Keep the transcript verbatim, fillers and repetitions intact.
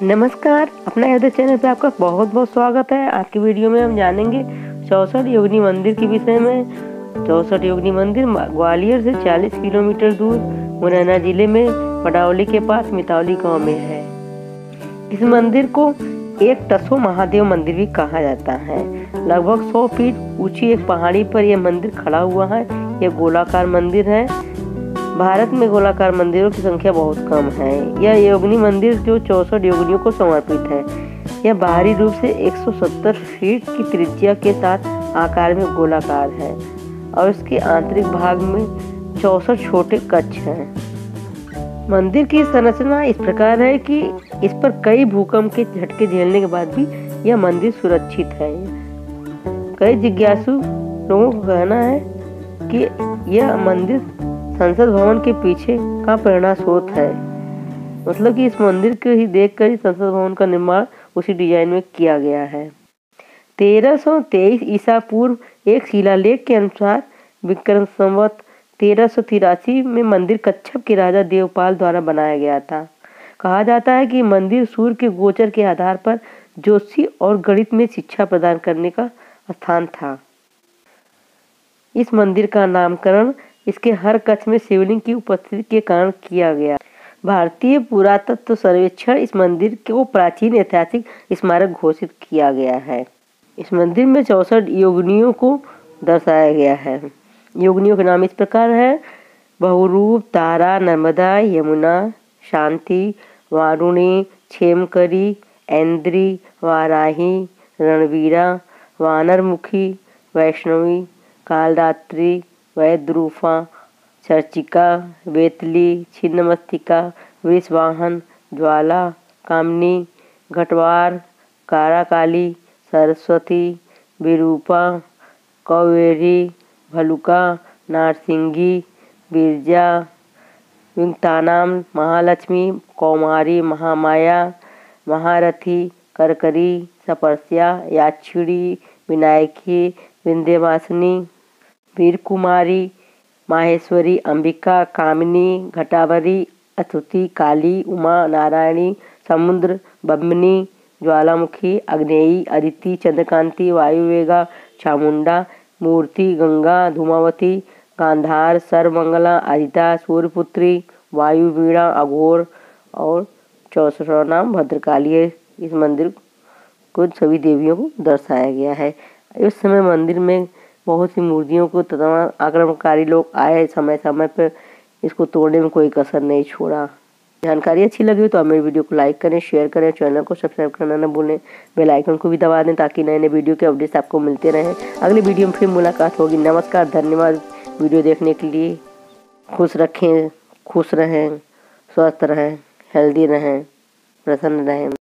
नमस्कार, अपना YouTube channel पे आपका बहुत बहुत स्वागत है। आज की वीडियो में हम जानेंगे चौसठ योगिनी मंदिर के विषय में। चौसठ योगिनी मंदिर ग्वालियर से चालीस किलोमीटर दूर मुरैना जिले में पडावली के पास मितावली गांव में है। इस मंदिर को एक टसो महादेव मंदिर भी कहा जाता है। लगभग सौ फीट ऊंची एक पहाड़ी पर यह मंदिर खड़ा हुआ है। यह गोलाकार मंदिर है। भारत में गोलाकार मंदिरों की संख्या बहुत कम है। यह योगिनी मंदिर जो चौसठ योगिनियों को समर्पित है। यह बाहरी रूप से एक सौ सत्तर फीट की त्रिज्या के साथ आकार में गोलाकार है और इसके आंतरिक भाग में चौसठ छोटे कक्ष हैं। मंदिर की संरचना इस प्रकार है कि इस पर कई भूकंप के झटके झेलने के बाद भी यह मंदिर सुरक्षित है। कई जिज्ञासु लोगों का कहना है कि यह मंदिर संसद भवन के पीछे का प्रेरणा स्रोत है। मतलब कि इस मंदिर को ही देखकर ही संसद भवन का निर्माण उसी डिजाइन में किया गया है। तेरह सौ तेईस ईसा पूर्व एक शिलालेख के अनुसार विक्रम संवत तेरह सौ तिरासी में मंदिर कच्छप के राजा देवपाल द्वारा बनाया गया था। कहा जाता है कि मंदिर सूर्य के गोचर के आधार पर ज्योतिषी और गणित में शिक्षा प्रदान करने का स्थान था। इस मंदिर का नामकरण इसके हर कक्ष में शिवलिंग की उपस्थिति के कारण किया गया। भारतीय पुरातत्व सर्वेक्षण इस मंदिर को प्राचीन ऐतिहासिक स्मारक घोषित किया गया है। इस मंदिर में चौसठ योगिनियों को दर्शाया गया है। योगिनियों के नाम इस प्रकार है: बहुरूप, तारा, नर्मदा, यमुना, शांति, वारुणी, क्षेमकरी, ऐन्द्री, वाराही, रणवीरा, वानरमुखी, वैष्णवी, कालरात्रि, वैद्रूपा, चर्चिका, वेतली, छिन्नमस्तिका, वृषवाहन, ज्वाला, कामनी, घटवार, काराकाली, सरस्वती, विरूपा, कौवेरी, भलुका, नारसिंगी, बिरजा, विंगतानाम, महालक्ष्मी, कौमारी, महामाया, महारथी, करकरी, सपर्स्या, याक्षिणी, विनायकी, विंध्यवासिनी, वीर कुमारी, माहेश्वरी, अंबिका, कामिनी, घटावरी, अस्तुति, काली, उमा, नारायणी, समुद्र, बम्बनी, ज्वालामुखी, अग्नेयी, अदिति, चंद्रकांति, वायुवेगा, चामुंडा, मूर्ति, गंगा, धूमावती, गांधार, सर्वमंगला, अदिता, सूर्यपुत्री, वायुवीणा, अघोर और चौसठवां नाम भद्रकाली है। इस मंदिर को सभी देवियों को दर्शाया गया है। इस समय मंदिर में बहुत सी मूर्तियों को तथा आक्रमणकारी लोग आए, समय समय पर इसको तोड़ने में कोई कसर नहीं छोड़ा। जानकारी अच्छी लगी हो तो आप मेरी वीडियो को लाइक करें, शेयर करें, चैनल को सब्सक्राइब करना न भूलें, बेल आइकन को भी दबा दें ताकि नए नए वीडियो के अपडेट्स आपको मिलते रहें। अगली वीडियो में फिर मुलाकात होगी। नमस्कार, धन्यवाद वीडियो देखने के लिए। खुश रखें, खुश रहें, स्वस्थ रहें, हेल्दी रहें, प्रसन्न रहें।